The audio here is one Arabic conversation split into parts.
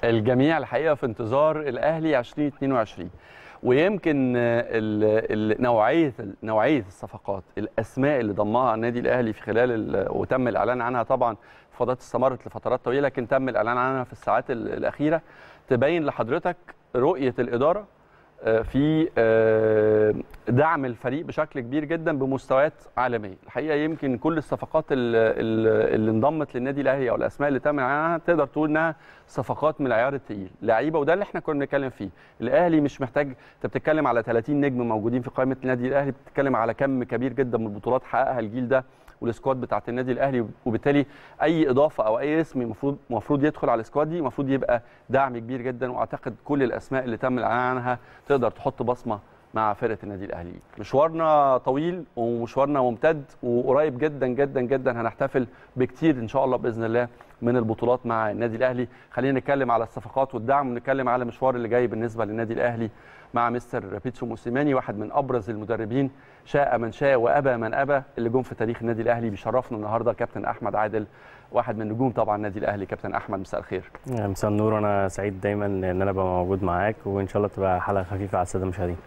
الجميع الحقيقه في انتظار الاهلي 2022، ويمكن نوعيه الصفقات، الاسماء اللي ضمها النادي الاهلي في خلال وتم الاعلان عنها طبعا فضلت استمرت لفترات طويله، لكن تم الاعلان عنها في الساعات الاخيره تبين لحضرتك رؤيه الاداره في دعم الفريق بشكل كبير جدا بمستويات عالميه. الحقيقه يمكن كل الصفقات اللي انضمت للنادي الاهلي او الاسماء اللي تم عنها تقدر تقول انها صفقات من العيار الثقيل، لعيبه، وده اللي احنا كنا بنتكلم فيه. الاهلي مش محتاج، انت بتتكلم على 30 نجم موجودين في قائمه النادي الاهلي، بتتكلم على كم كبير جدا من البطولات حققها الجيل ده والسكواد بتاعت النادي الاهلي، وبالتالي اي اضافه او اي اسم المفروض يدخل على السكواد دي المفروض يبقى دعم كبير جدا. واعتقد كل الاسماء اللي تم الاعلان عنها تقدر تحط بصمه مع فرقه النادي الاهلي. مشوارنا طويل ومشوارنا ممتد، وقريب جدا جدا جدا هنحتفل بكتير ان شاء الله باذن الله من البطولات مع النادي الاهلي. خلينا نتكلم على الصفقات والدعم، ونتكلم على المشوار اللي جاي بالنسبه للنادي الاهلي مع مستر بيتسو موسيماني، واحد من ابرز المدربين شاء من شاء وابى من ابى اللي جم في تاريخ النادي الاهلي. بيشرفنا النهارده كابتن احمد عادل، واحد من نجوم طبعا النادي الاهلي. كابتن احمد مساء الخير. مساء النور، وانا سعيد دايما ان انا ابقى موجود معاك، وان شاء الله تبقى حلقه خفيفه على الساده المشاهدين.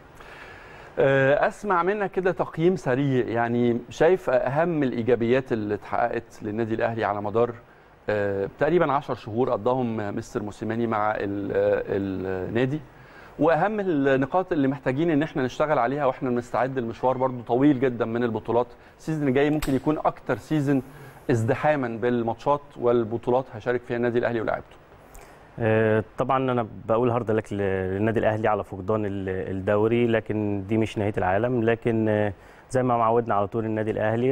اسمع منك كده تقييم سريع، يعني شايف اهم الايجابيات اللي اتحققت للنادي الاهلي على مدار تقريبا 10 شهور قضاهم مستر موسيماني مع النادي، واهم النقاط اللي محتاجين ان احنا نشتغل عليها واحنا بنستعد للمشوار برضو طويل جدا من البطولات. السيزون اللي جاي ممكن يكون اكتر سيزون ازدحاما بالماتشات والبطولات هيشارك فيها النادي الاهلي ولاعيبته. طبعا انا بقول هارد لك للنادي الاهلي على فقدان الدوري، لكن دي مش نهايه العالم. لكن زي ما معودنا على طول النادي الاهلي،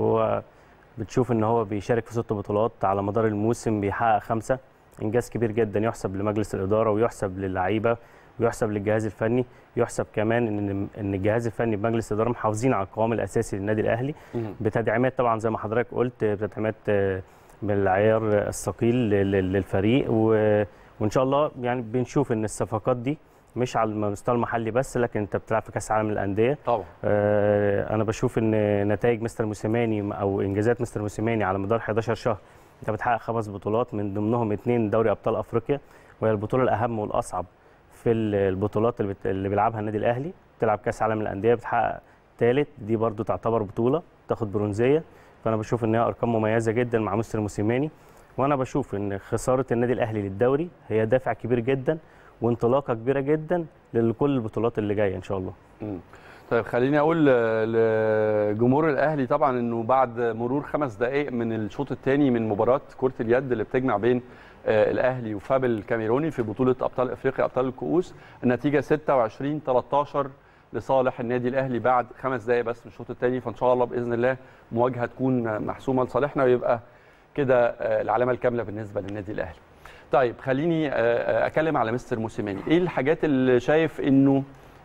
وبتشوف ان هو بيشارك في 6 بطولات على مدار الموسم، بيحقق 5، انجاز كبير جدا يحسب لمجلس الاداره ويحسب للعيبه ويحسب للجهاز الفني. يحسب كمان ان الجهاز الفني بمجلس الاداره محافظين على القوام الاساسي للنادي الاهلي بتدعيمات طبعا زي ما حضرتك قلت، بتدعيمات بالعيار الثقيل للفريق، وان شاء الله يعني بنشوف ان الصفقات دي مش على المستوى المحلي بس، لكن انت بتلعب في كاس العالم للانديه طبعا. انا بشوف ان نتائج مستر موسيماني او انجازات مستر موسيماني على مدار 11 شهر، انت بتحقق 5 بطولات من ضمنهم 2 دوري ابطال افريقيا، وهي البطوله الاهم والاصعب في البطولات اللي بيلعبها النادي الاهلي. بتلعب كاس عالم للانديه بتحقق 3، دي برضو تعتبر بطوله، تاخد برونزيه. فانا بشوف ان هي ارقام مميزه جدا مع مستر موسيماني، وانا بشوف ان خساره النادي الاهلي للدوري هي دافع كبير جدا وانطلاقه كبيره جدا لكل البطولات اللي جايه ان شاء الله. طيب خليني اقول لجمهور الاهلي طبعا انه بعد مرور 5 دقائق من الشوط الثاني من مباراه كره اليد اللي بتجمع بين الاهلي وفابل الكاميروني في بطوله ابطال افريقيا ابطال الكؤوس، النتيجه 26-13 لصالح النادي الاهلي بعد 5 دقائق بس من الشوط الثاني. فان شاء الله باذن الله مواجهه تكون محسومه لصالحنا، ويبقى كده العلامه الكامله بالنسبه للنادي الاهلي. طيب خليني اتكلم على مستر موسيماني، ايه الحاجات اللي شايف انه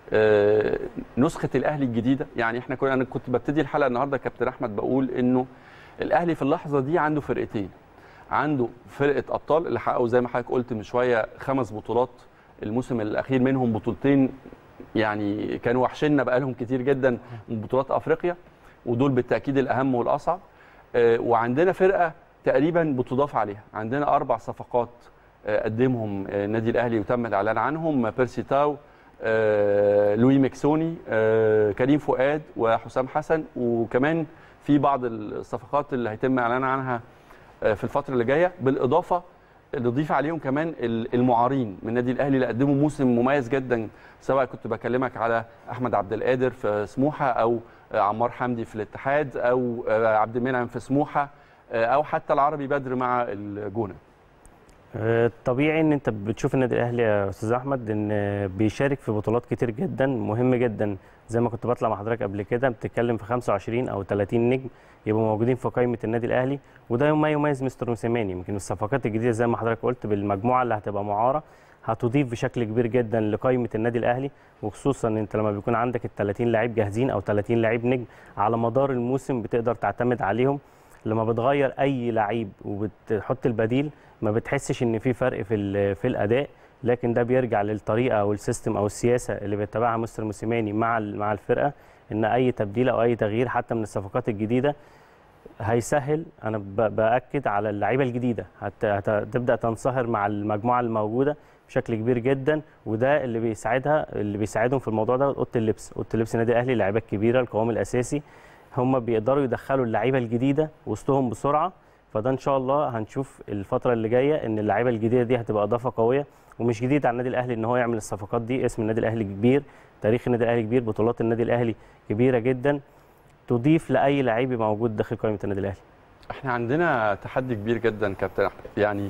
نسخه الاهلي الجديده؟ يعني انا كنت ببتدي الحلقه النهارده كابتن احمد بقول انه الاهلي في اللحظه دي عنده فرقتين، عنده فرقه ابطال اللي حققوا زي ما حضرتك قلت من شويه 5 بطولات الموسم الاخير، منهم بطولتين يعني كانوا وحشنا بقالهم كتير جدا من بطولات افريقيا، ودول بالتاكيد الاهم والاصعب. وعندنا فرقه تقريبا بتضاف عليها، عندنا 4 صفقات قدمهم النادي الاهلي وتم الاعلان عنهم: بيرسي تاو، لوي ميكسوني، كريم فؤاد، وحسام حسن، وكمان في بعض الصفقات اللي هيتم اعلان عنها في الفتره اللي جايه، بالاضافه نضيف عليهم كمان المعارين من النادي الاهلي اللي قدموا موسم مميز جدا، سواء كنت بكلمك على احمد عبد القادر في سموحه، او عمار حمدي في الاتحاد، او عبد المنعم في سموحه، او حتى العربي بدر مع الجونه. طبيعي ان انت بتشوف النادي الاهلي يا استاذ احمد ان بيشارك في بطولات كتير جدا مهم جدا، زي ما كنت بطلع مع حضرتك قبل كده بتتكلم في 25 او 30 نجم يبقوا موجودين في قائمه النادي الاهلي، وده ما يميز مستر موسيماني. يمكن الصفقات الجديده زي ما حضرتك قلت بالمجموعه اللي هتبقى معاره هتضيف بشكل كبير جدا لقائمه النادي الاهلي، وخصوصا ان انت لما بيكون عندك ال 30 لاعب جاهزين او 30 لاعب نجم على مدار الموسم بتقدر تعتمد عليهم. لما بتغير اي لعيب وبتحط البديل ما بتحسش ان في فرق في الاداء، لكن ده بيرجع للطريقه او السيستم او السياسه اللي بيتبعها مستر موسيماني مع الفرقه، ان اي تبديل او اي تغيير حتى من الصفقات الجديده هيسهل. انا باكد على اللعيبه الجديده هتبدا تنصهر مع المجموعه الموجوده بشكل كبير جدا، وده اللي بيساعدهم في الموضوع ده. اوضه اللبس النادي الاهلي لعيبات كبيره، القوام الاساسي هم بيقدروا يدخلوا اللعيبه الجديده وسطهم بسرعه. فده ان شاء الله هنشوف الفتره اللي جايه ان اللعيبه الجديده دي هتبقى اضافه قويه. ومش جديد على النادي الاهلي ان هو يعمل الصفقات دي، اسم النادي الاهلي كبير، تاريخ النادي الاهلي كبير، بطولات النادي الاهلي كبيره جدا تضيف لاي لعيب موجود داخل قائمه النادي الاهلي. احنا عندنا تحدي كبير جدا كابتن احمد، يعني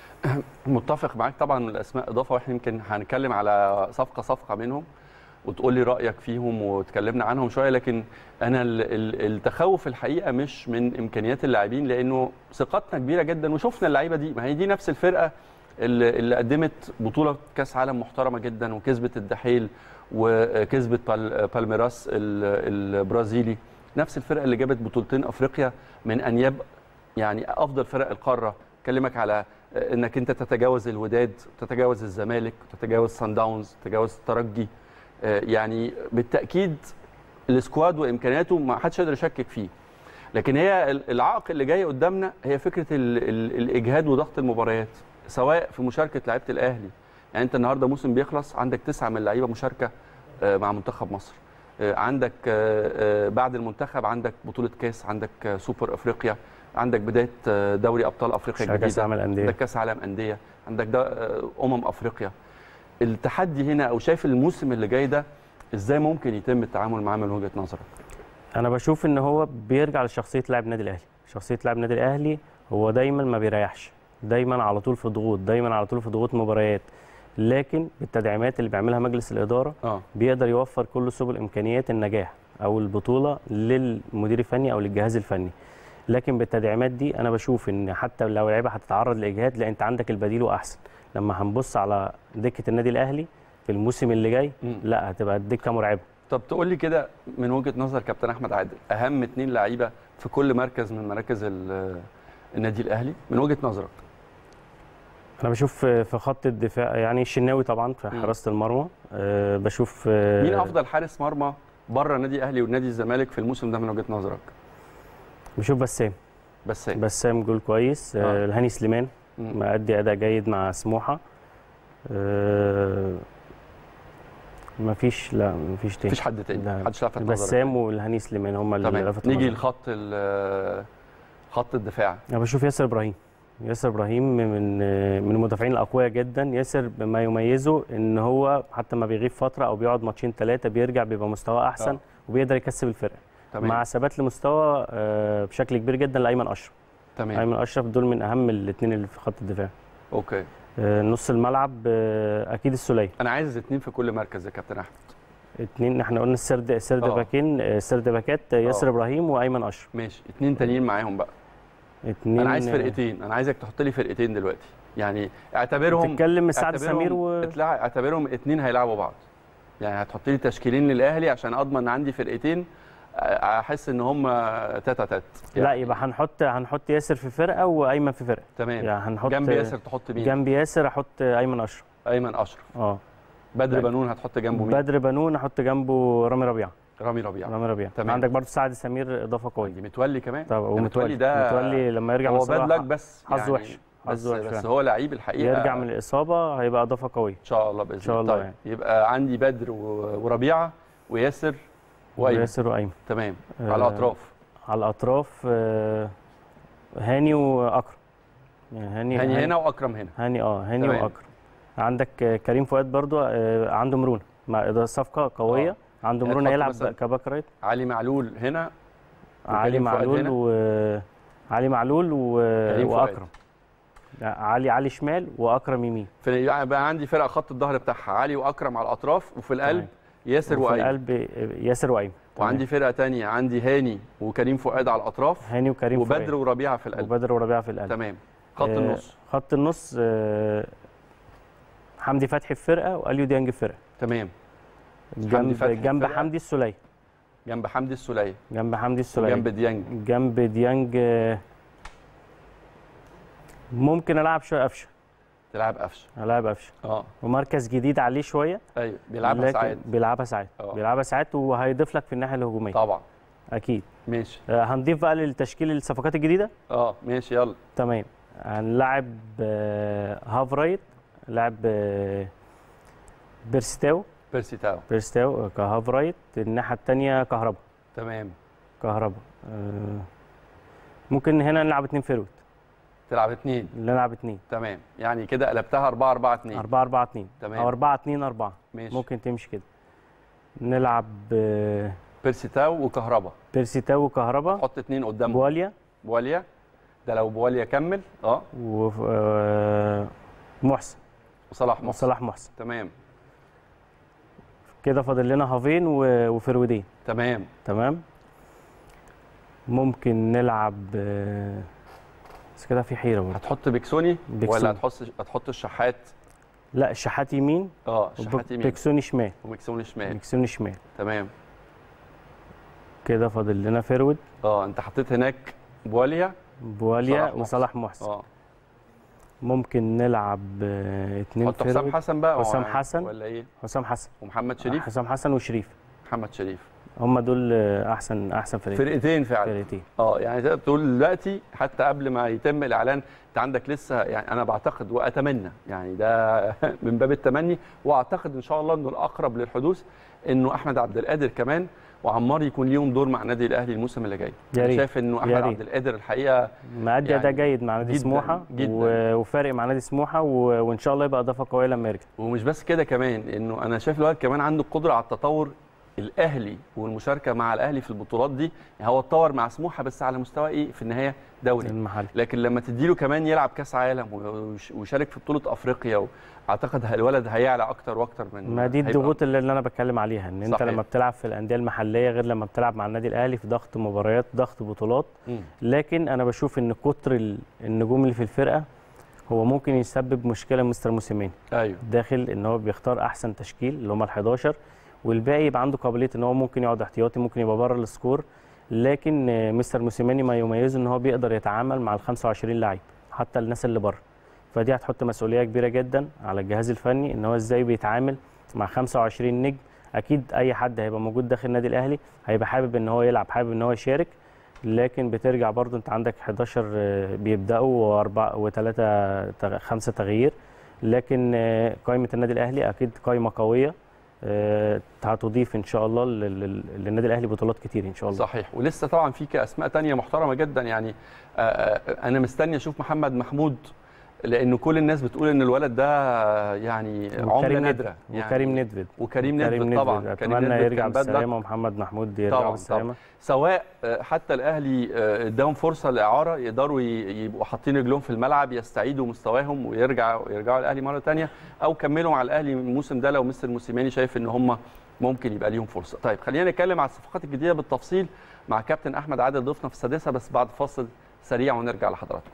متفق معاك طبعا الاسماء اضافه، واحنا يمكن هنتكلم على صفقه منهم وتقول لي رايك فيهم وتكلمنا عنهم شويه. لكن انا التخوف الحقيقه مش من امكانيات اللاعبين، لانه ثقتنا كبيره جدا وشفنا اللعيبه دي، ما هي دي نفس الفرقه اللي قدمت بطوله كاس عالم محترمه جدا وكسبت الدحيل وكسبت بالميراس البرازيلي، نفس الفرقه اللي جابت بطولتين افريقيا من انياب يعني افضل فرق القاره. اكلمك على انك انت تتجاوز الوداد، تتجاوز الزمالك، تتجاوز سان داونز، تتجاوز الترجي. يعني بالتاكيد السكواد وامكانياته ما حدش يقدر يشكك فيه. لكن هي العائق اللي جاي قدامنا هي فكره الاجهاد وضغط المباريات، سواء في مشاركه لعيبه الاهلي. يعني انت النهارده موسم بيخلص عندك 9 من اللعيبه مشاركه مع منتخب مصر، عندك بعد المنتخب عندك بطوله كاس، عندك سوبر افريقيا، عندك بدايه دوري ابطال افريقيا الجديده، عندك كاس عالم انديه، عندك افريقيا. التحدي هنا او شايف الموسم اللي جاي ده ازاي ممكن يتم التعامل معاه من وجهه نظرك؟ انا بشوف ان هو بيرجع لشخصيه لاعب النادي الاهلي. شخصيه لاعب النادي الاهلي هو دايما ما بيريحش، دايما على طول في ضغوط، دايما على طول في ضغوط مباريات، لكن بالتدعيمات اللي بيعملها مجلس الاداره بيقدر يوفر كل سبل امكانيات النجاح او البطوله للمدير الفني او للجهاز الفني. لكن بالتدعيمات دي انا بشوف ان حتى لو لعيبه هتتعرض لاجهاد، لا انت عندك البديل واحسن. لما هنبص على دكه النادي الاهلي في الموسم اللي جاي لا هتبقى الدكه مرعبه. طب تقول لي كده من وجهه نظر كابتن احمد عادل، اهم 2 لعيبه في كل مركز من مراكز النادي الاهلي من وجهه نظرك؟ انا بشوف في خط الدفاع يعني الشناوي طبعا في حراسه المرمى. بشوف مين افضل حارس مرمى بره النادي الاهلي والنادي الزمالك في الموسم ده من وجهه نظرك؟ بشوف بسام جول كويس. الهاني سليمان مأدي اداء جيد مع سموحه. مفيش تاني، مفيش حد تاني، محدش لفت نظرك؟ بسام والهاني سليمان هم اللي لفتوا نيجي لخط خط الدفاع. انا بشوف ياسر ابراهيم من المدافعين الاقوياء جدا. ياسر ما يميزه ان هو حتى ما بيغيب فتره او بيقعد ماتشين 3 بيرجع بيبقى مستواه احسن وبيقدر يكسب الفرقه مع ثبات لمستوى بشكل كبير جدا لايمن اشرف. ايمن اشرف دول من اهم الاثنين اللي في خط الدفاع. اوكي. نص الملعب اكيد السوليه. انا عايز 2 في كل مركز يا كابتن احمد. 2 احنا قلنا سرد باكات ياسر ابراهيم وايمن اشرف. ماشي، 2 تانيين معاهم بقى. انا عايز فرقتين، انا عايزك تحط لي فرقتين دلوقتي، يعني اعتبرهم تتكلم سعد سمير اعتبرهم 2 هيلعبوا بعض. يعني هتحط لي تشكيلين للاهلي عشان اضمن ان عندي فرقتين احس ان هم تاتا تات. يعني لا يبقى هنحط ياسر في فرقه وايمن في فرقه. تمام. يعني هنحط جنب ياسر تحط مين؟ جنب ياسر احط ايمن اشرف. بدر بنون هتحط جنبه مين؟ بدر بنون احط جنبه رامي ربيعه. تمام. عندك برضه سعد سمير اضافه قويه. متولي كمان. طب ومتولي ده متولي لما يرجع من الاصابه هو باد لك بس حظه وحش. بس هو لعيب الحقيقه، يرجع من الاصابه هيبقى اضافه قويه ان شاء الله باذن الله. ان شاء الله. طيب يعني. يبقى عندي بدر وربيعه وياسر وايمن. تمام. على الاطراف هاني واكرم. يعني هاني هنا واكرم هنا. هاني واكرم. عندك كريم فؤاد برضو عنده مرونه، ده صفقه قويه. عنده مرونه يلعب كباك رايت. علي معلول هنا. علي معلول واكرم. علي شمال واكرم يمين. بقى عندي فرقه خط الظهر بتاعها علي واكرم على الاطراف، وفي القلب ياسر وايمن. في القلب ياسر وايمن. وعندي فرقه ثانيه، عندي هاني وكريم فؤاد على الاطراف. هاني وكريم فؤاد وبدر وربيعه في القلب. تمام. خط النص حمدي فتحي في فرقه واليو ديانج في فرقه. تمام. جنب حمدي السوليه. جنب حمدي السوليه. جنب ديانج ممكن العب شويه قفشه. تلعب قفشه. العب قفشه. ومركز جديد عليه شويه. ايوه بيلعبها ساعات. بيلعبها ساعات وهيضيف لك في الناحيه الهجوميه. طبعا. اكيد. ماشي. هنضيف بقى للتشكيل الصفقات الجديده. ماشي يلا. تمام. هنلاعب هاف رايت، لاعب بيرسيتاو كهاف رايت. الناحيه الثانيه كهربا. تمام. كهربا. ممكن هنا نلعب 2 فيرود. تلعب 2. نلعب 2. تمام، يعني كده قلبتها 4-4-2. 4-4-2 تمام. او 4-2-4. ماشي. ممكن تمشي كده. نلعب بيرسيتاو وكهربا. حط 2 قدام. بواليا ده لو بواليا كمل. محسن وصلاح محسن. تمام. كده فاضل لنا هافين وفرودين. تمام. ممكن نلعب بس كده في حيره برضه. هتحط بيكسوني ولا هتحط الشحات؟ لا، الشحات يمين. الشحات يمين. بيكسوني شمال. تمام. كده فاضل لنا فرود. انت حطيت هناك بواليا وصلاح محسن. ممكن نلعب 2 حط حسام حسن بقى. حسام حسن ولا ايه؟ حسام حسن ومحمد شريف. حسام حسن وشريف. محمد شريف. هم دول احسن فرقتين فعلا. يعني تقدر تقول دلوقتي حتى قبل ما يتم الاعلان انت عندك لسه، يعني انا بعتقد واتمنى، يعني ده من باب التمني، واعتقد ان شاء الله انه الاقرب للحدوث انه احمد عبد القادر كمان وعمار يكون ليهم دور مع النادي الاهلي الموسم اللي جاي. انا شايف انه احمد عبد القادر الحقيقه مأدي ده جيد مع نادي سموحه وفارق مع نادي سموحه، وان شاء الله يبقى اضافه قويه لما يرجع. ومش بس كده كمان، انه انا شايف الولد كمان عنده القدره على التطور الاهلي والمشاركه مع الاهلي في البطولات دي. يعني هو اتطور مع سموحه بس على مستوى ايه في النهايه دوري المحلي، لكن لما تديله كمان يلعب كاس عالم ويشارك في بطوله افريقيا، اعتقد الولد هيعلى اكتر واكتر من ما دي الضغوط اللي انا بتكلم عليها، ان انت لما بتلعب في الانديه المحليه غير لما بتلعب مع النادي الاهلي في ضغط مباريات ضغط بطولات. لكن انا بشوف ان كتر النجوم اللي في الفرقه هو ممكن يسبب مشكله مستر موسيماني. ايوه داخل ان هو بيختار احسن تشكيل اللي هم ال11 والباقي يبقى عنده قابليه ان هو ممكن يقعد احتياطي، ممكن يبقى بره السكور. لكن مستر موسيماني ما يميزه ان هو بيقدر يتعامل مع ال25 لاعب حتى الناس اللي بره، فدي هتحط مسؤوليه كبيره جدا على الجهاز الفني ان هو ازاي بيتعامل مع 25 نجم. اكيد اي حد هيبقى موجود داخل النادي الاهلي هيبقى حابب ان هو يلعب، حابب ان هو يشارك، لكن بترجع برضو انت عندك 11 بيبداوا و4 و3 5 تغيير. لكن قائمه النادي الاهلي اكيد قائمه قويه هتضيف ان شاء الله للنادي الاهلي بطولات كتير ان شاء الله. صحيح، ولسه طبعا في اسماء ثانيه محترمه جدا. يعني انا مستني اشوف محمد محمود، لانه كل الناس بتقول ان الولد ده يعني عمله نادره. يعني وكريم ندفد طبعا اتمنى يرجع بالسلامه، ومحمد محمود يرجع بالسلامه. سواء حتى الاهلي اداهم فرصه لاعاره يقدروا يبقوا حاطين رجلهم في الملعب يستعيدوا مستواهم ويرجعوا الاهلي مره ثانيه، او كملوا مع الاهلي الموسم ده لو مستر موسيماني شايف ان هم ممكن يبقى ليهم فرصه. طيب خلينا نتكلم على الصفقات الجديده بالتفصيل مع كابتن احمد عادل ضيفنا في السادسه، بس بعد فاصل سريع ونرجع لحضراتكم.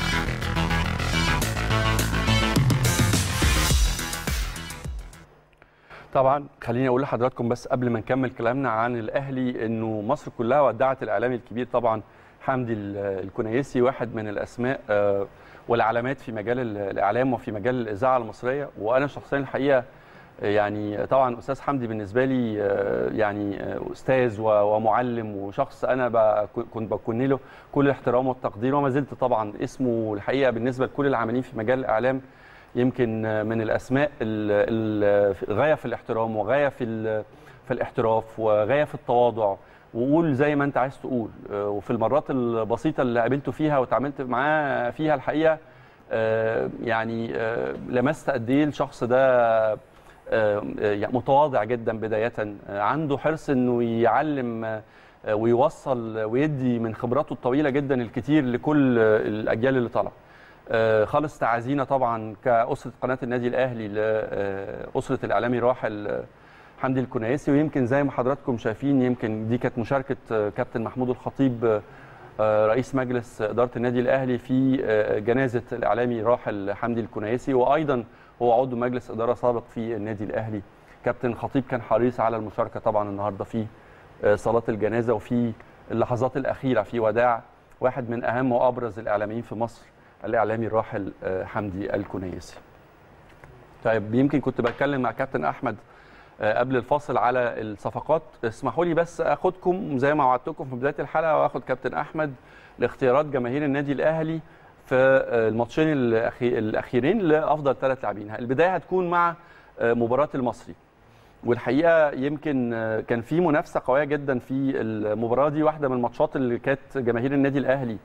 طبعا خليني اقول لحضراتكم بس قبل ما نكمل كلامنا عن الاهلي انه مصر كلها ودعت الاعلامي الكبير طبعا حمدي الكنيسي، واحد من الاسماء والعلامات في مجال الاعلام وفي مجال الاذاعه المصريه. وانا شخصيا الحقيقه يعني طبعا استاذ حمدي بالنسبه لي يعني استاذ ومعلم وشخص انا كنت بكن له كل الاحترام والتقدير، وما زلت طبعا اسمه الحقيقه بالنسبه لكل العاملين في مجال الاعلام يمكن من الاسماء غايه في الاحترام وغايه في الاحتراف وغايه في التواضع، وقول زي ما انت عايز تقول. وفي المرات البسيطه اللي قابلته فيها وتعاملت معاه فيها الحقيقه يعني لمست قد ايه الشخص ده متواضع جدا بدايه، عنده حرص انه يعلم ويوصل ويدي من خبراته الطويله جدا الكثير لكل الاجيال اللي طالعه. خالص تعازينا طبعا كأسرة قناة النادي الأهلي لأسرة الإعلامي راحل حمدي الكنيسي. ويمكن زي ما حضراتكم شايفين يمكن دي كانت مشاركة كابتن محمود الخطيب رئيس مجلس إدارة النادي الأهلي في جنازة الإعلامي راحل حمدي الكنيسي، وأيضا هو عضو مجلس إدارة سابق في النادي الأهلي. كابتن الخطيب كان حريص على المشاركة طبعا النهاردة في صلاة الجنازة وفي اللحظات الأخيرة في وداع واحد من أهم وأبرز الإعلاميين في مصر، الإعلامي الراحل حمدي الكنيسي. طيب يمكن كنت بتكلم مع كابتن أحمد قبل الفاصل على الصفقات. اسمحوا لي بس اخدكم زي ما وعدتكم في بدايه الحلقه، واخد كابتن احمد لاختيارات جماهير النادي الاهلي في الماتشين الاخيرين لافضل 3 لاعبين. البدايه هتكون مع مباراه المصري، والحقيقه يمكن كان في منافسه قويه جدا في المباراه دي. واحده من الماتشات اللي كانت جماهير النادي الاهلي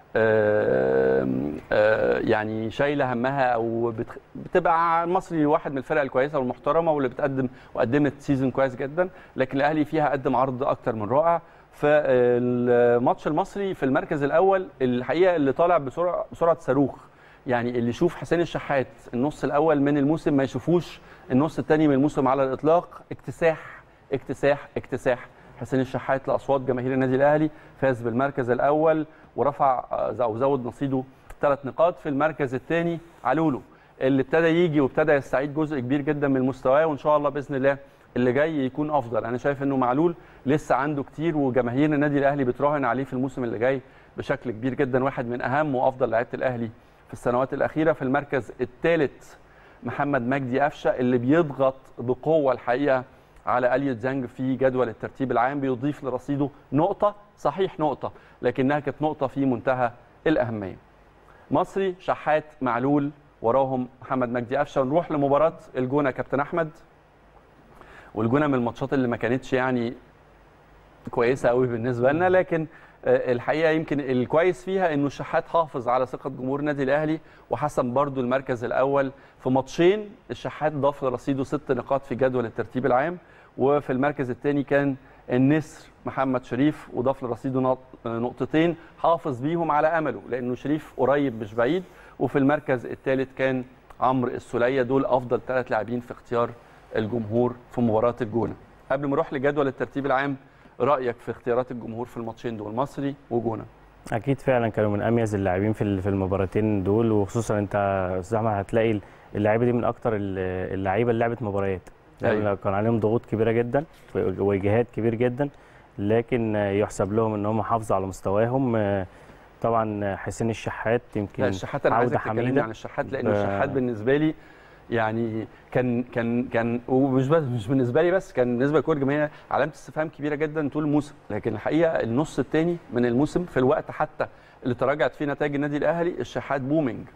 يعني شايله همها، او بتبقى المصري واحد من الفرق الكويسه والمحترمه واللي بتقدم وقدمت سيزون كويس جدا، لكن الاهلي فيها قدم عرض اكتر من رائع. فالماتش المصري في المركز الاول الحقيقه اللي طالع بسرعه صاروخ، يعني اللي يشوف حسين الشحات النص الاول من الموسم ما يشوفوش النص الثاني من الموسم على الاطلاق. اكتساح اكتساح اكتساح حسين الشحات لاصوات جماهير النادي الاهلي، فاز بالمركز الاول ورفع او زود نصيبه 3 نقاط. في المركز الثاني علولو اللي ابتدى يجي وابتدى يستعيد جزء كبير جدا من مستواه، وان شاء الله باذن الله اللي جاي يكون افضل. انا شايف انه معلول لسه عنده كتير، وجماهير النادي الاهلي بتراهن عليه في الموسم اللي جاي بشكل كبير جدا. واحد من اهم وافضل لعيبه الاهلي في السنوات الاخيره. في المركز الثالث محمد مجدي قفشه اللي بيضغط بقوه الحقيقه على اليوت زانج في جدول الترتيب العام، بيضيف لرصيده نقطه، صحيح نقطه، لكنها كانت نقطه في منتهى الاهميه. مصري شحات معلول وراهم محمد مجدي قفشه. ونروح لمباراه الجونه كابتن احمد. والجونه من الماتشات اللي ما كانتش يعني كويسه قوي بالنسبه لنا، لكن الحقيقه يمكن الكويس فيها انه الشحات حافظ على ثقه جمهور النادي الاهلي وحسم برضو المركز الاول في ماتشين. الشحات ضاف لرصيده 6 نقاط في جدول الترتيب العام. وفي المركز الثاني كان النسر محمد شريف وضاف لرصيده نقطتين حافظ بيهم على امله، لانه شريف قريب مش بعيد. وفي المركز الثالث كان عمرو السوليه. دول افضل 3 لاعبين في اختيار الجمهور في مباراه الجونه. قبل ما نروح لجدول الترتيب العام، رايك في اختيارات الجمهور في الماتشين دول مصري وجونه؟ اكيد فعلا كانوا من اميز اللاعبين في المباراتين دول، وخصوصا انت استاذ احمد هتلاقي اللعيبه دي من اكتر اللعيبه اللي لعبت مباريات. يعني كان عليهم ضغوط كبيره جدا وجهاد كبير جدا، لكن يحسب لهم ان هم حافظوا على مستواهم. طبعا حسين الشحات يمكن الشحات انا عايزك تكلمني عن الشحات، لانه الشحات بالنسبه لي يعني كان ومش بس مش بالنسبه لي بس، كان بالنسبه لكل الجماهير علامه استفهام كبيره جدا طول الموسم. لكن الحقيقه النص الثاني من الموسم في الوقت حتى اللي تراجعت فيه نتائج النادي الاهلي، الشحات بومينج.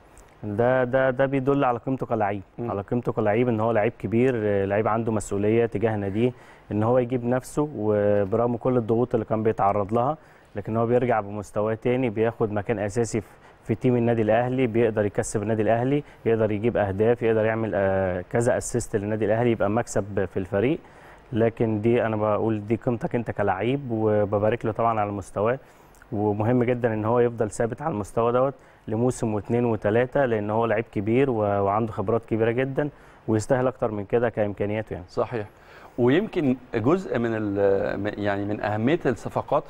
ده بيدل على قيمته كلاعب، على قيمته كلاعب، ان هو لعيب كبير، لعيب عنده مسؤوليه تجاه ناديه، ان هو يجيب نفسه وبرغم كل الضغوط اللي كان بيتعرض لها، لكن هو بيرجع بمستواه تاني، بياخد مكان اساسي في تيم النادي الاهلي، بيقدر يكسب النادي الاهلي، يقدر يجيب اهداف، يقدر يعمل كذا اسيست للنادي الاهلي، يبقى مكسب في الفريق. لكن دي انا بقول دي قيمتك انت كلاعب، وببارك له طبعا على مستواه، ومهم جدا ان هو يفضل ثابت على المستوى دوت لموسم واثنين وثلاثه، لان هو لعيب كبير وعنده خبرات كبيره جدا ويستاهل اكتر من كده كامكانياته يعني. صحيح. ويمكن جزء من يعني من اهميه الصفقات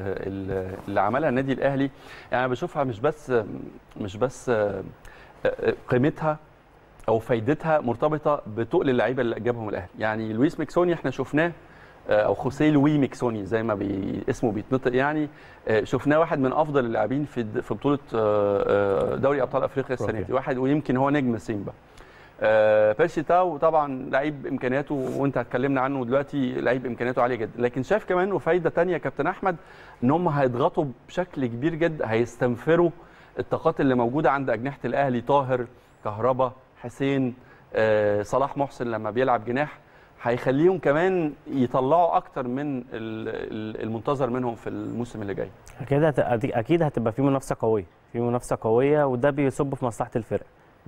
اللي عملها النادي الاهلي، يعني انا بشوفها مش بس قيمتها او فايدتها مرتبطه بتقل اللعيبه اللي جابهم الاهلي. يعني لويس ميكسوني احنا شفناه، او خوسيه لوي ميكسوني زي ما اسمه بيتنطق، يعني شفناه واحد من افضل اللاعبين في بطوله دوري ابطال افريقيا السنه دي، واحد ويمكن هو نجم سيمبا. بيرسي تاو طبعا لعيب امكانياته، وانت اتكلمنا عنه دلوقتي، لعيب امكانياته عاليه جدا. لكن شايف كمان وفايده ثانيه كابتن احمد، ان هم هيضغطوا بشكل كبير جدا، هيستنفروا الطاقات اللي موجوده عند اجنحه الاهلي، طاهر، كهربا، حسين، صلاح محسن لما بيلعب جناح، هيخليهم كمان يطلعوا اكتر من المنتظر منهم في الموسم اللي جاي. اكيد هتبقى في منافسه قويه، وده بيصب في مصلحه الفرق،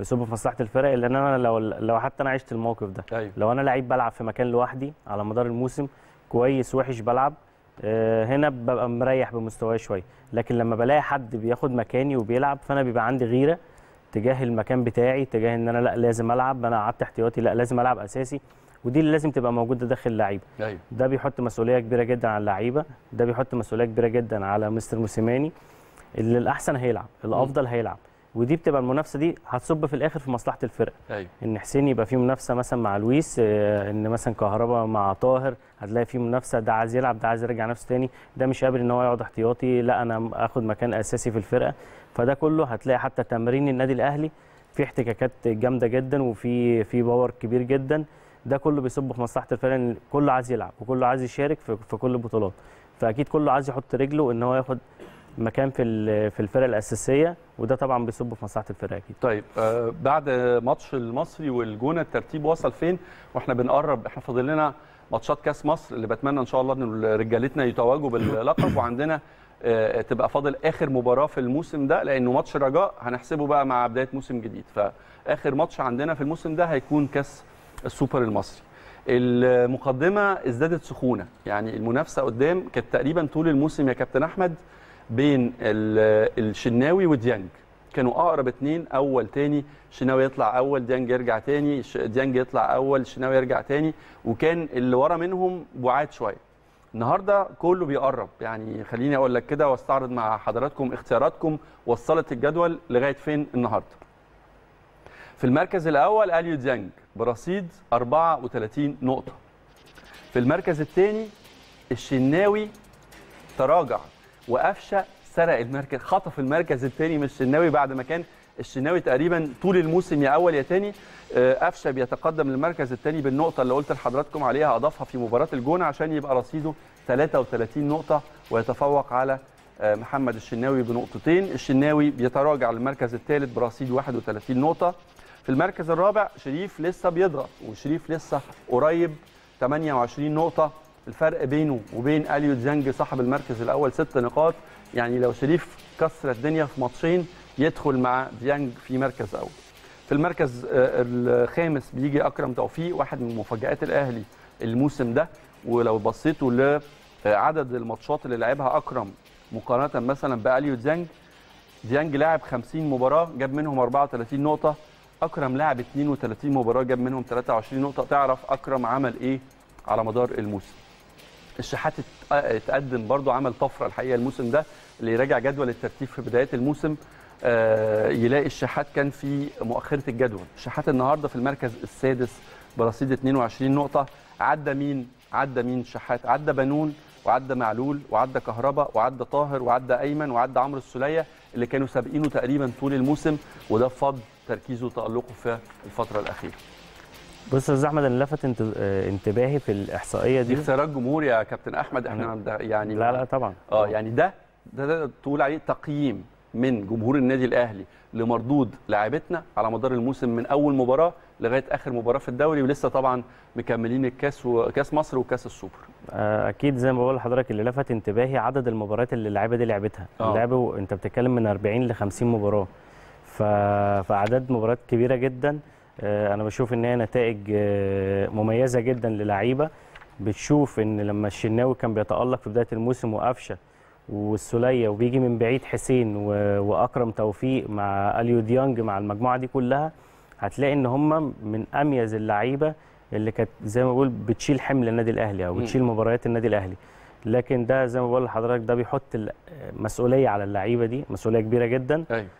لان انا لو حتى انا عشت الموقف ده. أيوة. لو انا لعيب بلعب في مكان لوحدي على مدار الموسم، كويس وحش بلعب، هنا ببقى مريح بمستواي شويه، لكن لما بلاقي حد بياخد مكاني وبيلعب، فانا بيبقى عندي غيره تجاه المكان بتاعي، تجاه ان انا لا لازم العب، انا قعدت احتياطي، لا لازم العب اساسي، ودي اللي لازم تبقى موجوده داخل اللعيبه. أيوة. ده بيحط مسؤوليه كبيره جدا على اللعيبه، ده بيحط مسؤوليه كبيره جدا على مستر موسيماني، اللي الاحسن هيلعب، الافضل هيلعب، ودي بتبقى المنافسه دي هتصب في الاخر في مصلحه الفرقه. أيوة. ان حسين يبقى فيه منافسه مثلا مع لويس، ان مثلا كهربا مع طاهر، هتلاقي فيه منافسه، ده عايز يلعب، ده عايز يرجع نفسه تاني، ده مش قابل ان هو يقعد احتياطي، لا انا اخد مكان اساسي في الفرقه. فده كله هتلاقي حتى تمرين النادي الاهلي في احتكاكات جامده جدا، وفي باور كبير جدا، ده كله بيصب في مصلحه الفريق، ان كله عايز يلعب وكله عايز يشارك في كل البطولات. فاكيد كله عايز يحط رجله ان هو ياخد مكان في الفرق الاساسيه، وده طبعا بيصب في مصلحه الفريق اكيد. طيب بعد ماتش المصري والجونه الترتيب وصل فين واحنا بنقرب؟ احنا فاضل لنا ماتشات كاس مصر اللي بتمنى ان شاء الله ان رجالتنا يتواجدوا باللقب، وعندنا تبقى فاضل اخر مباراه في الموسم ده، لانه ماتش الرجاء هنحسبه بقى مع بدايه موسم جديد، فاخر ماتش عندنا في الموسم ده هيكون كاس السوبر المصري. المقدمه ازدادت سخونه، يعني المنافسه قدام كانت تقريبا طول الموسم يا كابتن احمد بين الشناوي وديانج، كانوا اقرب اتنين اول تاني، الشناوي يطلع اول ديانج يرجع تاني، ديانج يطلع اول الشناوي يرجع تاني، وكان اللي ورا منهم بعاد شويه. النهارده كله بيقرب، يعني خليني اقول لك كده واستعرض مع حضراتكم اختياراتكم وصلت الجدول لغايه فين النهارده. في المركز الاول اليو ديانج برصيد 34 نقطه. في المركز الثاني الشناوي تراجع وقفشه سرق المركز، خطف المركز الثاني من الشناوي بعد ما كان الشناوي تقريبا طول الموسم يا اول يا ثاني. قفشه بيتقدم للمركز الثاني بالنقطه اللي قلت لحضراتكم عليها، اضافها في مباراه الجونه عشان يبقى رصيده 33 نقطه ويتفوق على محمد الشناوي بنقطتين. الشناوي بيتراجع للمركز الثالث برصيد 31 نقطه. في المركز الرابع شريف لسه بيضغط، وشريف لسه قريب 28 نقطه، الفرق بينه وبين اليو ديانج صاحب المركز الاول 6 نقاط، يعني لو شريف كسر الدنيا في ماتشين يدخل مع ديانج في مركز اول. في المركز الخامس بيجي اكرم توفيق، واحد من مفاجآت الاهلي الموسم ده، ولو بصيتوا لعدد الماتشات اللي لعبها اكرم مقارنه مثلا باليو ديانج، ديانج لاعب 50 مباراه جاب منهم 34 نقطه، اكرم لاعب 32 مباراه جاب منهم 23 نقطه. تعرف اكرم عمل ايه على مدار الموسم. الشحات اتقدم برضو، عمل طفره الحقيقه الموسم ده، اللي يراجع جدول الترتيب في بدايه الموسم يلاقي الشحات كان في مؤخره الجدول. الشحات النهارده في المركز السادس برصيد 22 نقطه. عدى مين الشحات؟ عدى بنون، وعدى معلول، وعدى كهربا، وعدى طاهر، وعدى ايمن، وعدى عمرو السوليه اللي كانوا سابقينه تقريبا طول الموسم، وده بفضل تركيزه وتالقه في الفتره الاخيره. بص يا استاذ احمد، انا لفت انتباهي في الاحصائيه دي اختيارات جمهور يا كابتن احمد، احنا يعني لا طبعا يعني ده تقول عليه تقييم من جمهور النادي الاهلي لمردود لاعبتنا على مدار الموسم من اول مباراه لغايه اخر مباراه في الدوري، ولسه طبعا مكملين الكاس وكاس مصر وكاس السوبر. اكيد زي ما بقول لحضرتك، اللي لفت انتباهي عدد المباريات اللي اللعيبه دي لعبتها. لعبوا انت بتتكلم من 40 ل 50 مباراه، فاعداد مباريات كبيره جدا. انا بشوف ان هي نتائج مميزه جدا للعيبه. بتشوف ان لما الشناوي كان بيتالق في بدايه الموسم وقفشه والسوليه، وبيجي من بعيد حسين واكرم توفيق مع اليو ديانج مع المجموعه دي كلها، هتلاقي ان هم من اميز اللعيبه اللي كانت زي ما بقول بتشيل حمل النادي الاهلي او بتشيل مباريات النادي الاهلي. لكن ده زي ما بقول لحضرتك ده بيحط مسؤوليه على اللعيبه دي، مسؤوليه كبيره جدا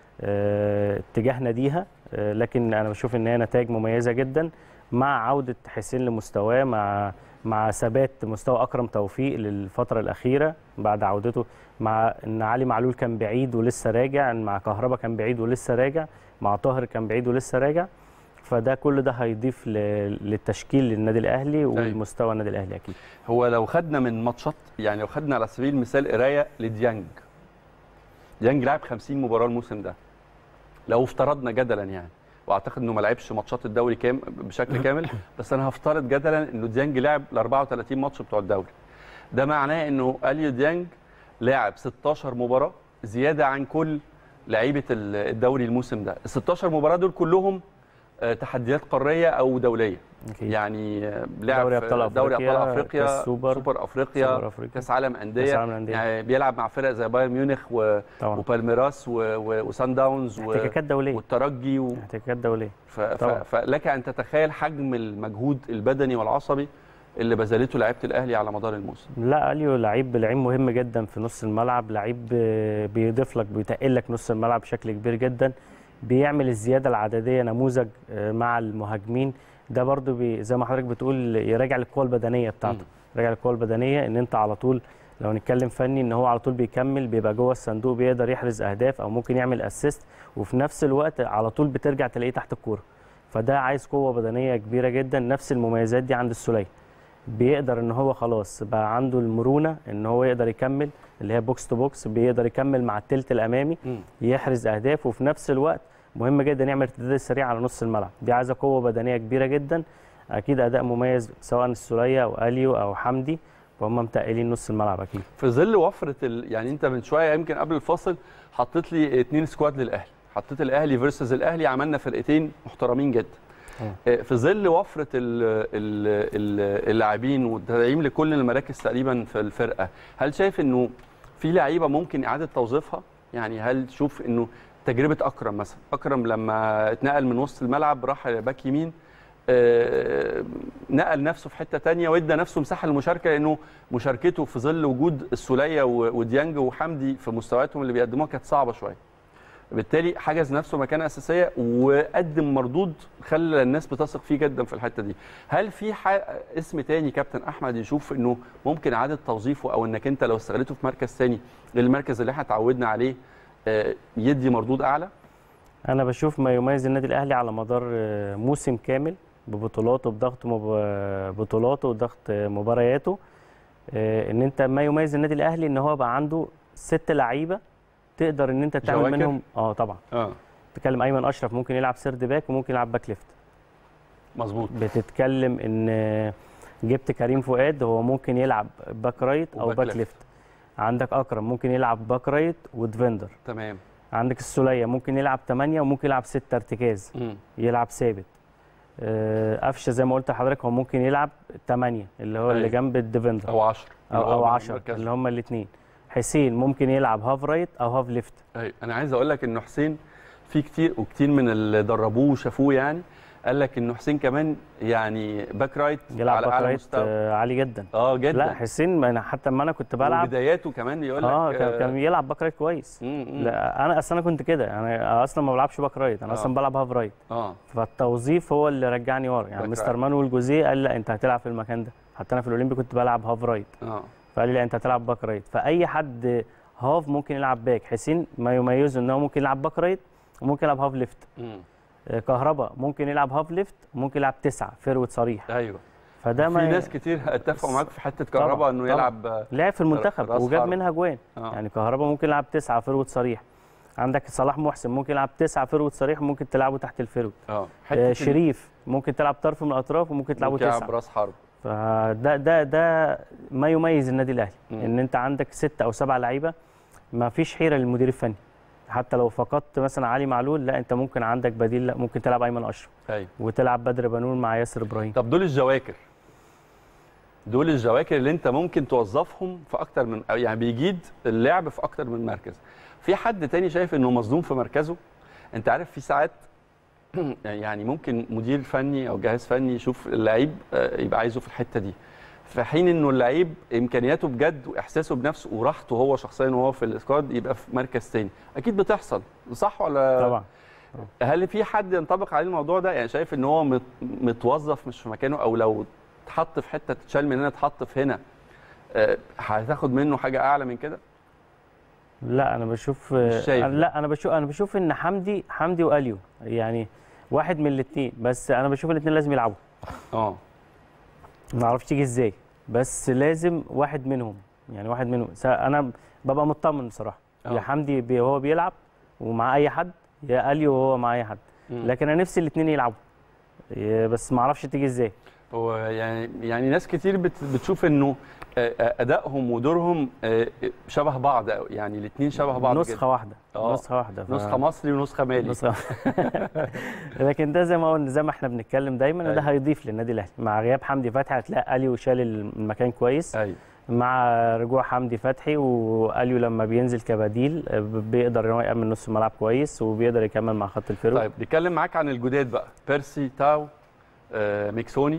اتجاه ناديها. لكن انا بشوف ان هي نتائج مميزه جدا مع عوده حسين لمستواه، مع ثبات مستوى اكرم توفيق للفتره الاخيره بعد عودته، مع ان علي معلول كان بعيد ولسه راجع، مع كهربا كان بعيد ولسه راجع، مع طاهر كان بعيد ولسه راجع. فده كل ده هيضيف للتشكيل للنادي الاهلي والمستوى النادي الاهلي اكيد. هو لو خدنا من ماتشات، يعني لو خدنا على سبيل المثال قرايه لديانج، ديانج لعب 50 مباراه الموسم ده، لو افترضنا جدلا يعني، واعتقد انه ما لعبش ماتشات الدوري بشكل كامل، بس انا هفترض جدلا انه ديانج لعب ال 34 ماتش بتوع الدوري. ده معناه انه اليو ديانج لاعب 16 مباراه زياده عن كل لعيبه الدوري الموسم ده. ال 16 مباراه دول كلهم تحديات قاريه او دوليه. يعني لعب دوري ابطال افريقيا، سوبر افريقيا، كاس عالم انديه، يعني بيلعب مع فرق زي بايرن ميونخ وبالميراس وسان داونز والترجي احتكاكات دوليه. فلك ان تتخيل حجم المجهود البدني والعصبي اللي بذلته لعيبه الاهلي على مدار الموسم. لا اليو لعيب مهم جدا في نص الملعب، لعيب بيضيف لك بيتقل لك نص الملعب بشكل كبير جدا، بيعمل الزياده العدديه، نموذج مع المهاجمين. ده برضو زي ما حضرتك بتقول يراجع القوه البدنيه بتاعته، يراجع القوه البدنيه ان انت على طول لو نتكلم فني ان هو على طول بيكمل، بيبقى جوه الصندوق، بيقدر يحرز اهداف او ممكن يعمل اسيست، وفي نفس الوقت على طول بترجع تلاقيه تحت الكوره. فده عايز قوه بدنيه كبيره جدا. نفس المميزات دي عند السوليه، بيقدر ان هو خلاص بقى عنده المرونه ان هو يقدر يكمل اللي هي بوكس تو بوكس، بيقدر يكمل مع الثلث الامامي يحرز اهداف، وفي نفس الوقت مهم جدا يعمل ارتداد سريع على نص الملعب. دي عايزه قوه بدنيه كبيره جدا. اكيد اداء مميز سواء السوليه او اليو او حمدي، وهم متقلين نص الملعب اكيد. في ظل وفره يعني انت من شويه يمكن قبل الفاصل حطيت لي 2 سكواد للاهلي، حطيت الاهلي فيرسز الاهلي، عملنا فرقتين محترمين جدا. في ظل وفره اللاعبين والتدعيم لكل المراكز تقريبا في الفرقه، هل شايف انه في لعيبه ممكن اعاده توظيفها؟ يعني هل تشوف انه تجربه اكرم مثلا، اكرم لما اتنقل من وسط الملعب راح باك يمين، نقل نفسه في حته ثانيه وادى نفسه مساحه للمشاركه، لانه مشاركته في ظل وجود السوليه وديانج وحمدي في مستوياتهم اللي بيقدموها كانت صعبه شويه. بالتالي حجز نفسه مكانه اساسيه وقدم مردود خلى الناس بتثق فيه جدا في الحته دي. هل في اسم تاني كابتن احمد يشوف انه ممكن اعاده توظيفه، او انك انت لو استغلته في مركز تاني المركز اللي احنا اتعودنا عليه يدي مردود اعلى؟ انا بشوف ما يميز النادي الاهلي على مدار موسم كامل ببطولاته بضغط بطولاته وضغط مبارياته، ان انت ما يميز النادي الاهلي ان هو بقى عنده 6 لعيبه تقدر ان انت تعمل منهم طبعا. بتتكلم ايمن اشرف ممكن يلعب سيرد باك وممكن يلعب باك ليفت. مظبوط. بتتكلم ان جبت كريم فؤاد هو ممكن يلعب باك رايت او باك ليفت. عندك اكرم ممكن يلعب باك رايت وديفندر. تمام. عندك السوليه ممكن يلعب 8 وممكن يلعب 6 ارتكاز. يلعب ثابت. قفشه زي ما قلت لحضرتك هو ممكن يلعب 8 اللي هو اللي جنب الديفندر، او 10 او 10 اللي هم الاثنين. حسين ممكن يلعب هاف رايت او هاف ليفت. ايوه، انا عايز اقول لك انه حسين في كتير من اللي دربوه وشافوه يعني قال لك انه حسين كمان يعني باك رايت يلعب على باك رايت عالي جدا. جدا. لا حسين حتى لما انا كنت بلعب بداياته كمان يقول لك كان يلعب باك رايت كويس. لا انا اصلا كنت كده، انا اصلا ما بلعبش باك رايت، انا اصلا بلعب هاف رايت. فالتوظيف هو اللي رجعني ورا يعني. مستر مانويل جوزيه قال لا انت هتلعب في المكان ده، حتى انا في الاولمبي كنت بلعب هاف رايت. فقال لي لا انت هتلعب باك رايت. فاي حد هاف ممكن يلعب باك. حسين ما يميزه ان هو ممكن يلعب باك رايت وممكن يلعب هاف ليفت. كهربا ممكن يلعب هاف ليفت وممكن يلعب 9 فيرود صريح. ايوه. فده في ناس كتير اتفقوا معاك في حته كهربا انه يلعب، لعب في المنتخب وجاب منها جوان. يعني كهربا ممكن يلعب 9 فيرود صريح. عندك صلاح محسن ممكن يلعب 9 فيرود صريح وممكن تلعبه تحت الفيرود. شريف ممكن تلعب طرف من الاطراف وممكن تلعبه 9. يلعب راس حرب. فده ما يميز النادي الاهلي، ان انت عندك 6 أو 7 لعيبه، ما فيش حيره للمدير الفني. حتى لو فقدت مثلا علي معلول، لا انت ممكن عندك بديل، لا ممكن تلعب ايمن اشرف. ايوه. وتلعب بدر بنون مع ياسر ابراهيم. طب دول الجواكر اللي انت ممكن توظفهم في اكتر من، يعني بيجيد اللعب في اكتر من مركز. في حد تاني شايف انه مظلوم في مركزه؟ انت عارف في ساعات يعني ممكن مدير فني او جهاز فني يشوف اللعيب يبقى عايزه في الحته دي، في حين انه اللعيب امكانياته بجد واحساسه بنفسه وراحته هو شخصيا وهو في الاسكواد يبقى في مركز تاني. اكيد بتحصل، صح ولا؟ طبعا. هل في حد ينطبق عليه الموضوع ده؟ يعني شايف ان هو متوظف مش في مكانه، او لو اتحط في حته تتشال من هنا اتحط في هنا هتاخد منه حاجه اعلى من كده؟ لا انا بشوف لا انا بشوف ان حمدي واليو يعني واحد من الاثنين، بس انا بشوف الاثنين لازم يلعبوا. ما اعرفش تيجي ازاي، بس لازم واحد منهم، يعني واحد منهم. انا ببقى مطمن بصراحه. يا حمدي هو بيلعب ومع اي حد، يا اليو وهو مع اي حد. لكن انا نفسي الاثنين يلعبوا، بس ما اعرفش تيجي ازاي. هو يعني ناس كتير بتشوف انه ادائهم ودورهم شبه بعض، يعني الاثنين شبه بعض نسخه جدا. واحده. نسخه واحده. نسخه مصري ونسخه مالي. لكن ده زي ما احنا بنتكلم دايما، ده هيضيف للنادي الاهلي. مع غياب حمدي فتحي هتلاقي اليو شال المكان كويس. ايوه. مع رجوع حمدي فتحي واليو لما بينزل كبديل بيقدر ان هو يامن نص الملعب كويس وبيقدر يكمل مع خط الفيرو. طيب نتكلم معاك عن الجداد بقى، بيرسي تاو، ميكسوني،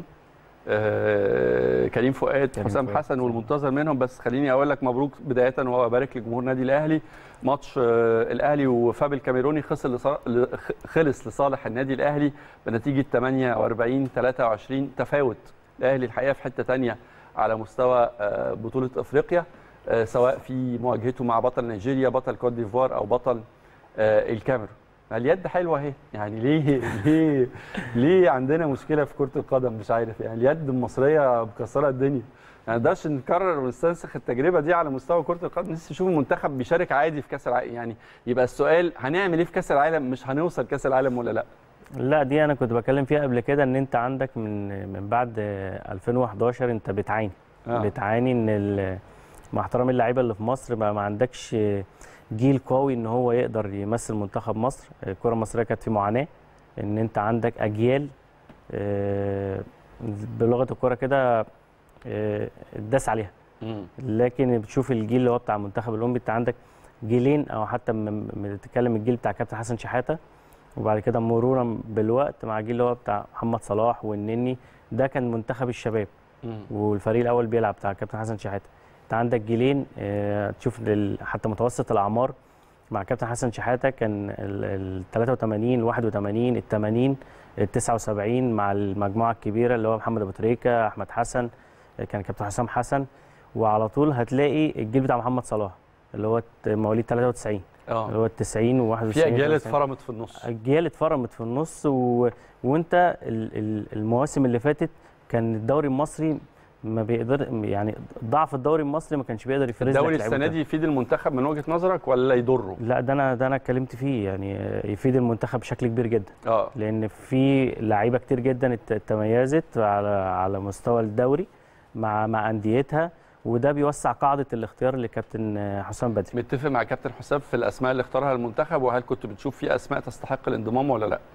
كريم فؤاد، حسام حسن، والمنتظر منهم. بس خليني اقول لك مبروك بدايه وابارك لجمهور النادي الاهلي. ماتش الاهلي وفاب الكاميروني خلص لصالح النادي الاهلي بنتيجه 48-23. تفاوت الاهلي الحقيقه في حته ثانيه على مستوى بطوله افريقيا، سواء في مواجهته مع بطل نيجيريا، بطل كوت ديفوار، او بطل الكاميرون. اليد حلوه اهي، يعني ليه عندنا مشكله في كره القدم؟ مش عارف يعني. اليد المصريه مكسره الدنيا، يعني ما نقدرش نكرر ونستنسخ التجربه دي على مستوى كره القدم. لسه نشوف المنتخب بيشارك عادي في كاس العالم. يعني يبقى السؤال هنعمل ايه في كاس العالم؟ مش هنوصل كاس العالم ولا لا؟ لا دي انا كنت بكلم فيها قبل كده، ان انت عندك من بعد 2011 انت بتعاني ان مع احترام اللعيبه اللي في مصر بقى ما عندكش جيل قوي ان هو يقدر يمثل منتخب مصر. الكره المصريه كانت في معاناه، ان انت عندك اجيال بلغه الكره كده اتداس عليها. لكن بتشوف الجيل اللي هو بتاع المنتخب الاولمبي، انت عندك جيلين، او حتى بتتكلم الجيل بتاع كابتن حسن شحاته، وبعد كده مرورا بالوقت مع الجيل اللي هو بتاع محمد صلاح والنني، ده كان منتخب الشباب. والفريق الاول بيلعب بتاع كابتن حسن شحاته. انت عندك جيلين، تشوف حتى متوسط الاعمار مع كابتن حسن شحاته كان ال 83 ال 81 ال 80 ال 79 مع المجموعه الكبيره اللي هو محمد ابو تريكه، احمد حسن، كان كابتن حسام حسن. وعلى طول هتلاقي الجيل بتاع محمد صلاح اللي هو مواليد 93 اللي هو ال 90 و 91. في اجيال اتفرمت في النص، اجيال اتفرمت في النص. وانت المواسم اللي فاتت كان الدوري المصري ما بيقدر، يعني ضعف الدوري المصري ما كانش بيقدر يفرز لك. الدوري السنه دي يفيد المنتخب من وجهه نظرك ولا يضره؟ لا ده انا اتكلمت فيه، يعني يفيد المنتخب بشكل كبير جدا. لان في لعيبه كتير جدا تميزت على مستوى الدوري مع انديتها، وده بيوسع قاعده الاختيار لكابتن حسام بدري. متفق مع كابتن حسام في الاسماء اللي اختارها المنتخب، وهل كنت بتشوف في اسماء تستحق الانضمام ولا لا؟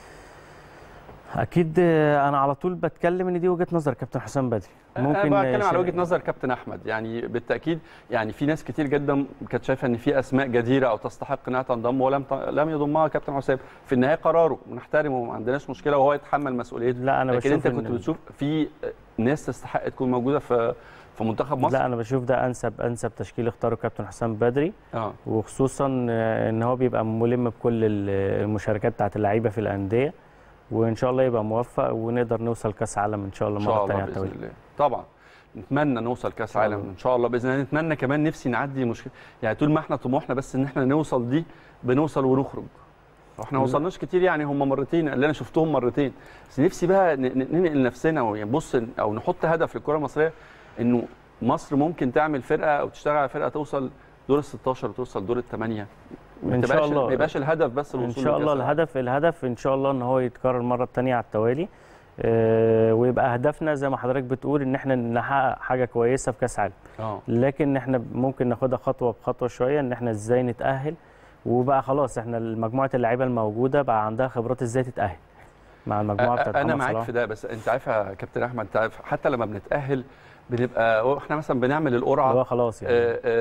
اكيد انا على طول بتكلم ان دي وجهه نظر كابتن حسام بدري. ممكن انا بتكلم على وجهه نظر كابتن احمد، يعني بالتاكيد يعني في ناس كتير جدا كانت شايفه ان في اسماء جديره او تستحق انها تنضم لم يضمها كابتن حسام. في النهايه قراره ونحترمه وما عندناش مشكله وهو يتحمل مسؤوليته. لا انا لكن انت كنت بتشوف في ناس تستحق تكون موجوده في منتخب مصر؟ لا انا بشوف ده انسب تشكيل اختاره كابتن حسام بدري. وخصوصا ان هو بيبقى ملم بكل المشاركات بتاعت اللعيبه في الانديه، وان شاء الله يبقى موفق ونقدر نوصل كاس عالم ان شاء الله مره ثانيه على التوالي. طبعا نتمنى نوصل كاس عالم ان شاء الله باذن الله. نتمنى كمان، نفسي نعدي مشكله، يعني طول ما احنا طموحنا بس ان احنا نوصل دي بنوصل ونخرج. واحنا ما وصلناش كتير، يعني هم مرتين اللي انا شفتهم مرتين، بس نفسي بقى ننقل نفسنا ونبص او نحط هدف للكره المصريه انه مصر ممكن تعمل فرقه او تشتغل على فرقه توصل دور ال 16 وتوصل دور الثمانيه. ان شاء الله ما يبقاش الهدف بس الوصول. ان شاء الله الهدف ان شاء الله ان هو يتكرر مره ثانيه على التوالي، ويبقى هدفنا زي ما حضرتك بتقول ان احنا نحقق حاجه كويسه في كاس عالم. لكن احنا ممكن ناخدها خطوه بخطوه شويه، ان احنا ازاي نتاهل، وبقى خلاص احنا مجموعه اللعيبه الموجوده بقى عندها خبرات ازاي تتاهل مع المجموعه بتاعت انا معاك في ده. بس انت عارف يا كابتن احمد، انت عارف حتى لما بنتاهل بنبقى احنا مثلا بنعمل القرعه خلاص يعني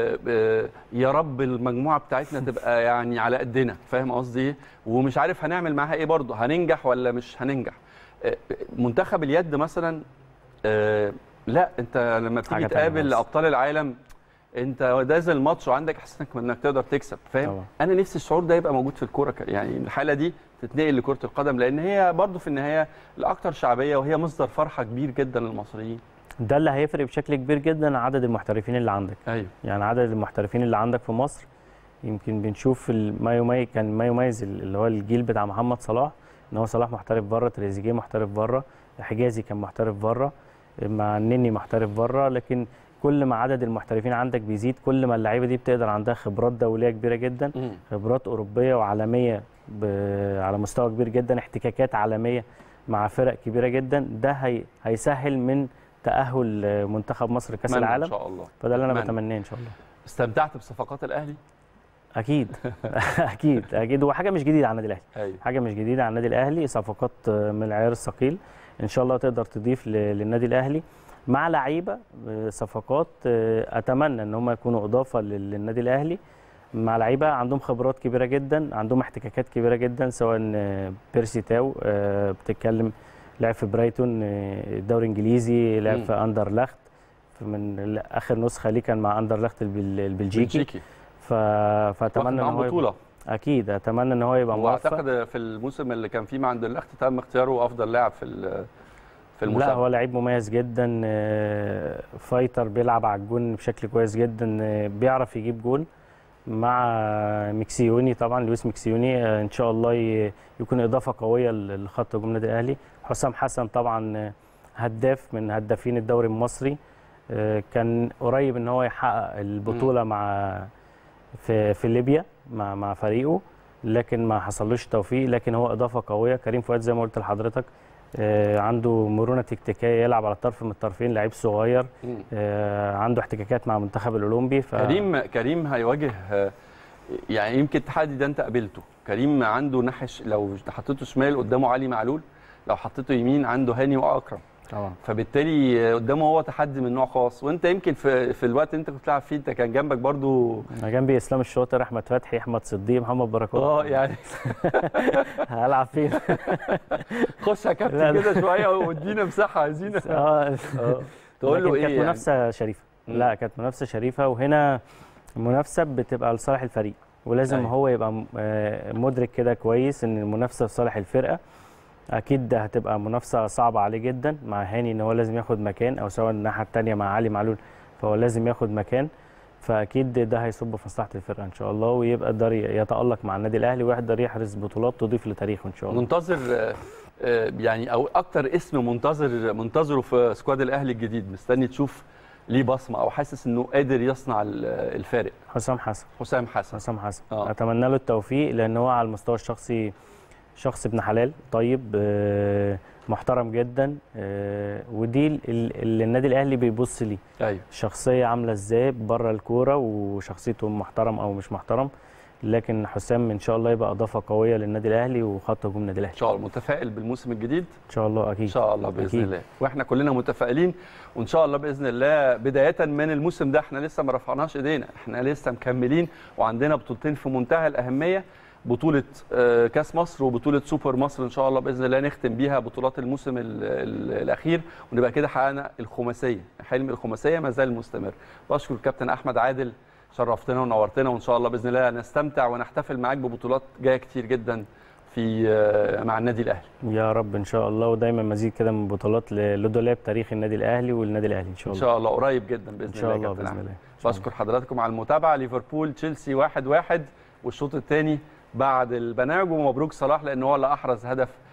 يا رب المجموعه بتاعتنا تبقى يعني على قدنا، فاهم قصدي ايه؟ ومش عارف هنعمل معاها ايه برضه، هننجح ولا مش هننجح. منتخب اليد مثلا لا، انت لما بتيجي تقابل ابطال العالم انت دازل الماتش وعندك احساسك انك تقدر تكسب، فاهم؟ انا نفسي الشعور ده يبقى موجود في الكوره، يعني الحاله دي تتنقل لكره القدم، لان هي برضه في النهايه الاكثر شعبيه وهي مصدر فرحه كبير جدا للمصريين. ده اللي هيفرق بشكل كبير جدا عدد المحترفين اللي عندك. ايوه يعني عدد المحترفين اللي عندك في مصر، يمكن بنشوف ما يميز اللي هو الجيل بتاع محمد صلاح، ان هو صلاح محترف بره، تريزيجيه محترف بره، حجازي كان محترف بره، مع النني محترف بره. لكن كل ما عدد المحترفين عندك بيزيد، كل ما اللعيبه دي بتقدر عندها خبرات دوليه كبيره جدا، خبرات اوروبيه وعالميه على مستوى كبير جدا، احتكاكات عالميه مع فرق كبيره جدا. ده هيسهل من تأهل منتخب مصر كأس العالم ان شاء الله. فده اللي انا بتمناه ان شاء الله. استمتعت بصفقات الاهلي؟ اكيد اكيد وحاجه مش جديده على النادي الاهلي. أيوة. حاجه مش جديده على النادي الاهلي، صفقات من العيار الثقيل ان شاء الله تقدر تضيف للنادي الاهلي مع لعيبه، صفقات اتمنى ان هم يكونوا اضافه للنادي الاهلي، مع لعيبه عندهم خبرات كبيره جدا، عندهم احتكاكات كبيره جدا، سواء بيرسي تاو بتتكلم لعب في برايتون الدوري الانجليزي، لعب في اندرلخت، من اخر نسخه ليه كان مع اندرلخت البلجيكي. فاتمنى ان هو بطوله. اكيد اتمنى ان هو يبقى موفق. واعتقد في الموسم اللي كان فيه مع اندرلخت تم اختياره افضل لاعب في المسابقه. لا هو لعيب مميز جدا، فايتر، بيلعب على الجون بشكل كويس جدا، بيعرف يجيب جون. مع ميكسيوني طبعا، لويس ميكسيوني ان شاء الله يكون اضافه قويه لخط هجوم النادي الاهلي. حسام حسن طبعا هداف من هدافين الدوري المصري، كان قريب ان هو يحقق البطوله مع في ليبيا مع فريقه، لكن ما حصلوش توفيق، لكن هو اضافه قويه. كريم فؤاد زي ما قلت لحضرتك عنده مرونه تكتيكيه، يلعب على طرف من الطرفين، لعيب صغير عنده احتكاكات مع المنتخب الاولمبي. كريم هيواجه يعني يمكن التحدي ده انت قابلته. كريم عنده لو حطيته شمال قدامه علي معلول، لو حطيته يمين عنده هاني واكرم طبعا، فبالتالي قدامه هو تحدي من نوع خاص. وانت يمكن في الوقت اللي انت كنت بتلعب فيه انت كان جنبك برضو، انا جنبي اسلام الشاطر، احمد فتحي، احمد صديق، محمد بركات. يعني هلعب فين؟ خش يا كابتن كده شويه وادينا مساحه عايزين تقول له ايه؟ كانت منافسه شريفه. لا كانت منافسه شريفه، وهنا المنافسه بتبقى لصالح الفريق، ولازم هو يبقى مدرك كده كويس ان المنافسه في صالح الفرقه. اكيد هتبقى منافسه صعبه عليه جدا مع هاني، ان هو لازم ياخد مكان، او سواء الناحيه الثانيه مع علي معلول فهو لازم ياخد مكان. فاكيد ده هيصب في مصلحه الفرقه ان شاء الله، ويبقى يقدر يتالق مع النادي الاهلي ويقدر يحرز بطولات تضيف لتاريخه ان شاء الله. منتظر يعني او اكتر اسم منتظره في سكواد الاهلي الجديد، مستني تشوف ليه بصمه او حاسس انه قادر يصنع الفارق؟ حسام حسن. اتمنى له التوفيق، لان هو على المستوى الشخصي شخص ابن حلال طيب، محترم جدا، ودي اللي النادي الاهلي بيبص ليه. ايوه، الشخصيه عامله ازاي بره الكوره، وشخصيته محترم او مش محترم، لكن حسام ان شاء الله يبقى اضافه قويه للنادي الاهلي وخط هجوم النادي الاهلي. ان شاء الله. متفائل بالموسم الجديد؟ ان شاء الله اكيد. ان شاء الله باذن الله، واحنا كلنا متفائلين. وان شاء الله باذن الله بدايه من الموسم ده احنا لسه ما رفعناش ايدينا، احنا لسه مكملين وعندنا بطولتين في منتهى الاهميه، بطوله كاس مصر وبطوله سوبر مصر ان شاء الله باذن الله نختم بيها بطولات الموسم الاخير، ونبقى كده حققنا الخماسيه. حلم الخماسيه ما زال مستمر. بشكر الكابتن احمد عادل، شرفتنا ونورتنا، وان شاء الله باذن الله نستمتع ونحتفل معاك ببطولات جايه كتير جدا في مع النادي الاهلي. يا رب ان شاء الله، ودايما مزيد كده من بطولات لدولاب تاريخ النادي الاهلي والنادي الاهلي ان شاء الله. ان شاء الله قريب جدا باذن الله. ان شاء الله باذن الله. بشكر حضراتكم على المتابعه. ليفربول تشيلسي 1-1 والشوط الثاني بعد البناج، ومبروك صلاح لان هو اللي احرز هدف